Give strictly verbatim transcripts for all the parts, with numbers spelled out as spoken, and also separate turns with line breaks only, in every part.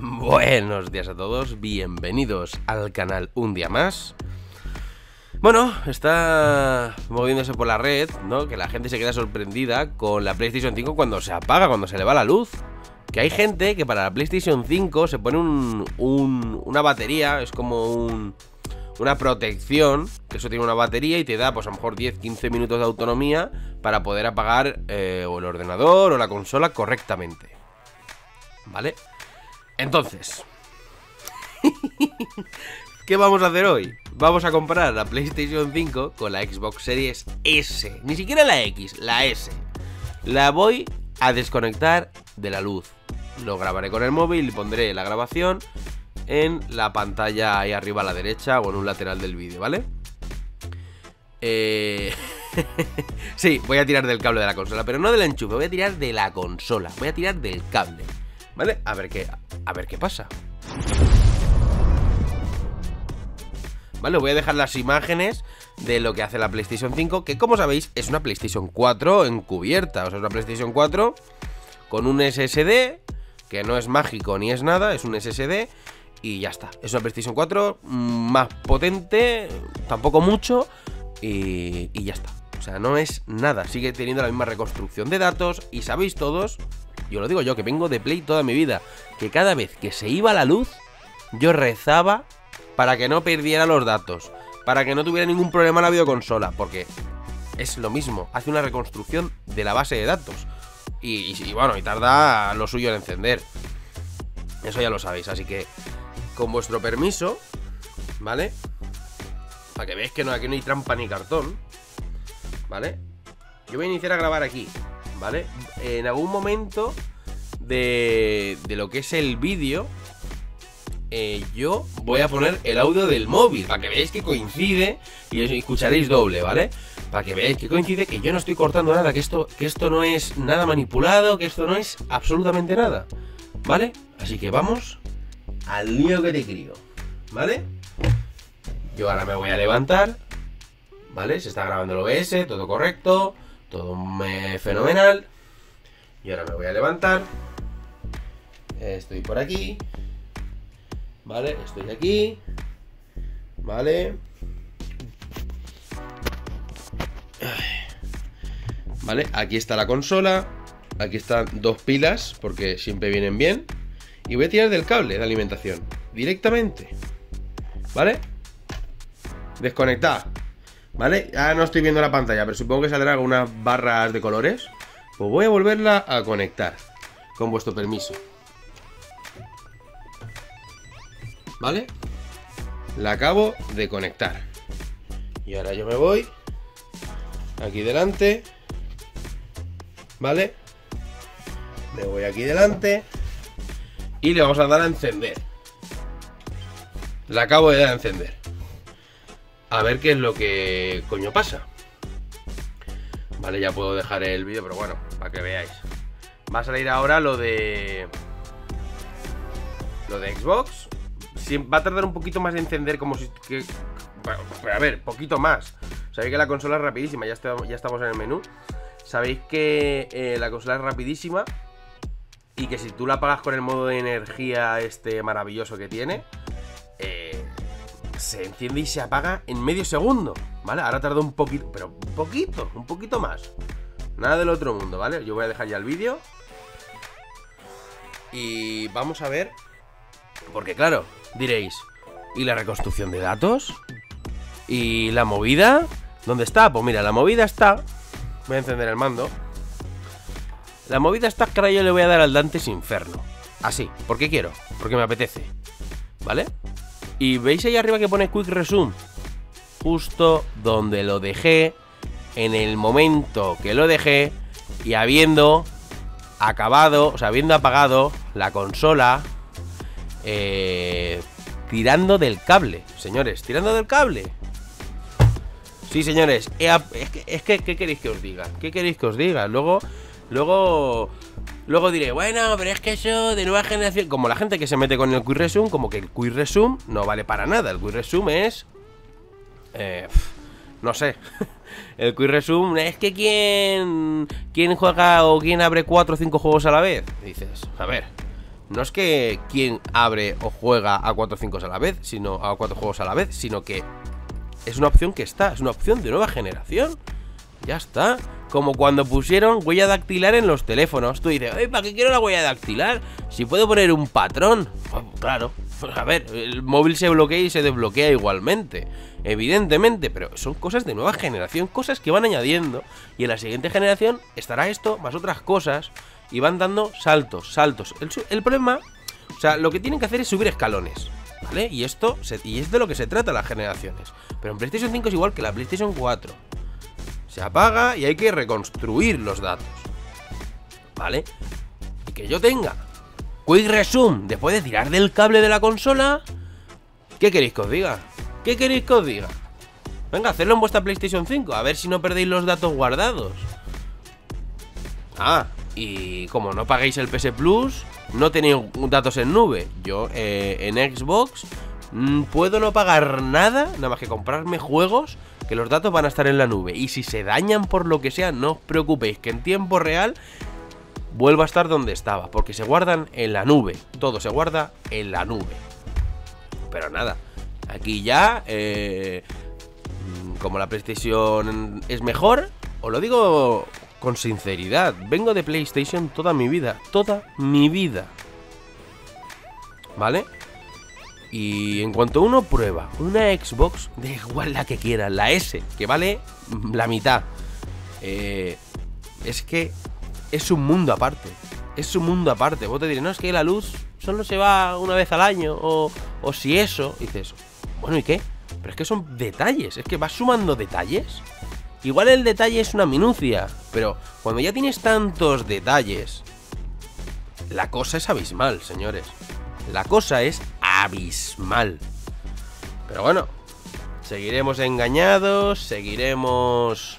Buenos días a todos, bienvenidos al canal un día más. Bueno, está moviéndose por la red, ¿no? Que la gente se queda sorprendida con la PlayStation cinco cuando se apaga, cuando se le va la luz. Que hay gente que para la PlayStation cinco se pone un, un, una batería, es como un, una protección, que eso tiene una batería y te da pues a lo mejor diez a quince minutos de autonomía para poder apagar eh, o el ordenador o la consola correctamente. ¿Vale? Entonces, ¿qué vamos a hacer hoy? Vamos a comprar la PlayStation cinco con la Xbox Series S. Ni siquiera la X, la S. La voy a desconectar de la luz. Lo grabaré con el móvil y pondré la grabación en la pantalla ahí arriba a la derecha o en un lateral del vídeo, ¿vale? Eh... sí, voy a tirar del cable de la consola, pero no del enchufe, voy a tirar de la consola. Voy a tirar del cable, ¿vale? A ver qué, a ver qué pasa. Vale, voy a dejar las imágenes de lo que hace la PlayStation cinco, que como sabéis es una PlayStation cuatro encubierta. O sea, es una PlayStation cuatro con un S S D, que no es mágico ni es nada, es un S S D y ya está. Es una PlayStation cuatro más potente, tampoco mucho, y, y ya está. O sea, no es nada, sigue teniendo la misma reconstrucción de datos. Y sabéis todos, yo lo digo yo, que vengo de Play toda mi vida, que cada vez que se iba la luz, yo rezaba para que no perdiera los datos, para que no tuviera ningún problema la videoconsola, porque es lo mismo, hace una reconstrucción de la base de datos. Y, y, y bueno, y tarda lo suyo en encender. Eso ya lo sabéis, así que con vuestro permiso, ¿vale? Para que veáis que no, aquí no hay trampa ni cartón, ¿vale? Yo voy a iniciar a grabar aquí, ¿vale? En algún momento de, de lo que es el vídeo, eh, yo voy a poner el audio del móvil, para que veáis que coincide y escucharéis doble, ¿vale? Para que veáis que coincide, que yo no estoy cortando nada, que esto, que esto no es nada manipulado, que esto no es absolutamente nada, ¿vale? Así que vamos al lío que te crío, ¿vale? Yo ahora me voy a levantar, ¿vale? Se está grabando el O B S, todo correcto, todo me, fenomenal. Y ahora me voy a levantar. Estoy por aquí, ¿vale? Estoy aquí, ¿vale? Vale, aquí está la consola. Aquí están dos pilas, porque siempre vienen bien. Y voy a tirar del cable de alimentación directamente, ¿vale? Desconectar, ¿vale? Ya no estoy viendo la pantalla, pero supongo que saldrán unas barras de colores. Pues voy a volverla a conectar, con vuestro permiso, ¿vale? La acabo de conectar. Y ahora yo me voy aquí delante, ¿vale? Me voy aquí delante y le vamos a dar a encender. La acabo de dar a encender. A ver qué es lo que coño pasa. Vale, ya puedo dejar el vídeo, pero bueno, para que veáis. Va a salir ahora lo de... Lo de Xbox. Sí, va a tardar un poquito más de encender, como si... Que, a ver, poquito más. Sabéis que la consola es rapidísima, ya, está, ya estamos en el menú. Sabéis que eh, la consola es rapidísima y que si tú la apagas con el modo de energía este maravilloso que tiene, eh, se enciende y se apaga en medio segundo, ¿vale? Ahora tarda un poquito, pero un poquito, un poquito más. Nada del otro mundo, ¿vale? Yo voy a dejar ya el vídeo y vamos a ver, porque claro, diréis, ¿y la reconstrucción de datos? ¿Y la movida? ¿Dónde está? Pues mira, la movida está... Voy a encender el mando. La movida está que ahora yo le voy a dar al Dante's Inferno. Así, porque quiero, porque me apetece, ¿vale? Y veis ahí arriba que pone Quick Resume. Justo donde lo dejé, en el momento que lo dejé, y habiendo acabado, o sea, habiendo apagado la consola, eh, tirando del cable, señores, tirando del cable. Sí, señores, es que, es que, ¿qué queréis que os diga? ¿Qué queréis que os diga? Luego, luego, luego diré, bueno, pero es que eso de nueva generación, como la gente que se mete con el Quick Resume, como que el Quick Resume no vale para nada. El Quick Resume es, eh, no sé, el Quick Resume es que quién, quién juega o quién abre cuatro o cinco juegos a la vez. Y dices, a ver, no es que quien abre o juega a cuatro o cinco a la vez, sino a cuatro juegos a la vez, sino que es una opción que está, es una opción de nueva generación. Ya está. Como cuando pusieron huella dactilar en los teléfonos. Tú dices, ¿para qué quiero la huella dactilar? Si puedo poner un patrón. Pues claro, a ver, el móvil se bloquea y se desbloquea igualmente, evidentemente, pero son cosas de nueva generación, cosas que van añadiendo. Y en la siguiente generación estará esto más otras cosas. Y van dando saltos, saltos. El, el problema, o sea, lo que tienen que hacer es subir escalones, ¿vale? Y esto, se, y es de lo que se trata las generaciones. Pero en PlayStation cinco es igual que la PlayStation cuatro. Se apaga y hay que reconstruir los datos, ¿vale? Y que yo tenga Quick Resume después de tirar del cable de la consola. ¿Qué queréis que os diga? ¿Qué queréis que os diga? Venga, hacedlo en vuestra PlayStation cinco, a ver si no perdéis los datos guardados. Ah, y como no paguéis el P S Plus, no tenéis datos en nube. Yo eh, en Xbox mmm, puedo no pagar nada, nada más que comprarme juegos que los datos van a estar en la nube. Y si se dañan por lo que sea, no os preocupéis, que en tiempo real vuelva a estar donde estaba, porque se guardan en la nube. Todo se guarda en la nube. Pero nada, aquí ya eh, como la PlayStation es mejor, os lo digo con sinceridad, vengo de PlayStation toda mi vida, toda mi vida, ¿vale? Y en cuanto uno prueba una Xbox, da igual la que quiera, la S, que vale la mitad, eh, es que es un mundo aparte. Es un mundo aparte. Vos te dirás, no, es que la luz solo se va una vez al año, o, o si eso, dices, bueno, ¿y qué? Pero es que son detalles, es que vas sumando detalles. Igual el detalle es una minucia, pero cuando ya tienes tantos detalles, la cosa es abismal, señores. La cosa es abismal. Pero bueno, seguiremos engañados, seguiremos...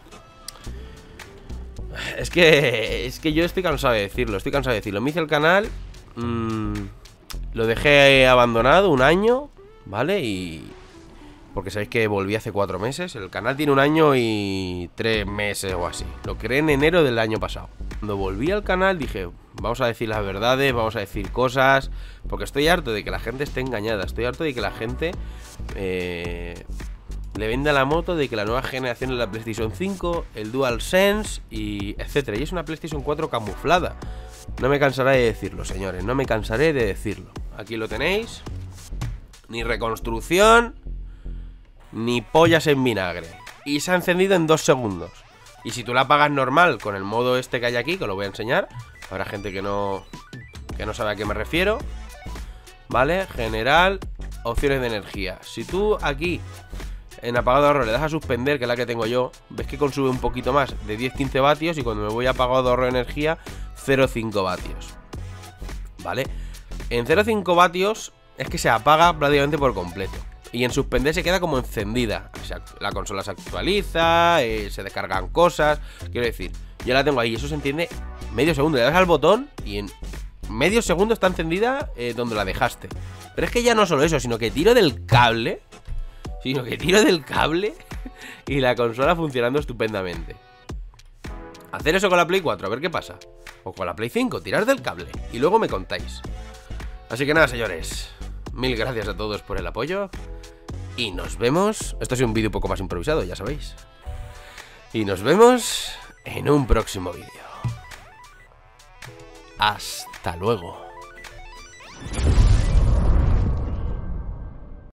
Es que es que yo estoy cansado de decirlo, estoy cansado de decirlo. Me hice el canal, mmm, lo dejé abandonado un año, ¿vale? Y... porque sabéis que volví hace cuatro meses. El canal tiene un año y tres meses o así. Lo creé en enero del año pasado. Cuando volví al canal dije, vamos a decir las verdades, vamos a decir cosas, porque estoy harto de que la gente esté engañada. Estoy harto de que la gente eh, le venda la moto de que la nueva generación es la PlayStation cinco, el DualSense y etcétera. Y es una PlayStation cuatro camuflada. No me cansaré de decirlo, señores, no me cansaré de decirlo. Aquí lo tenéis. Ni reconstrucción, ni pollas en vinagre. Y se ha encendido en dos segundos. Y si tú la apagas normal con el modo este que hay aquí, que os lo voy a enseñar, habrá gente que no que no sabe a qué me refiero, ¿vale? General, opciones de energía. Si tú aquí en apagado de ahorro le das a suspender, que es la que tengo yo, ves que consume un poquito más, de diez a quince vatios. Y cuando me voy a apagado de ahorro de energía, cero coma cinco vatios, ¿vale? En cero coma cinco vatios es que se apaga prácticamente por completo. Y en suspender se queda como encendida. O sea, la consola se actualiza, eh, se descargan cosas. Quiero decir, yo la tengo ahí, eso se entiende medio segundo. Le das al botón y en medio segundo está encendida eh, donde la dejaste. Pero es que ya no solo eso, sino que tiro del cable. Sino que tiro del cable y la consola funcionando estupendamente. Hacer eso con la Play cuatro, a ver qué pasa. O con la Play cinco, tirar del cable y luego me contáis. Así que nada, señores, mil gracias a todos por el apoyo. Y nos vemos. Esto ha sido un vídeo un poco más improvisado, ya sabéis. Y nos vemos en un próximo vídeo. Hasta luego.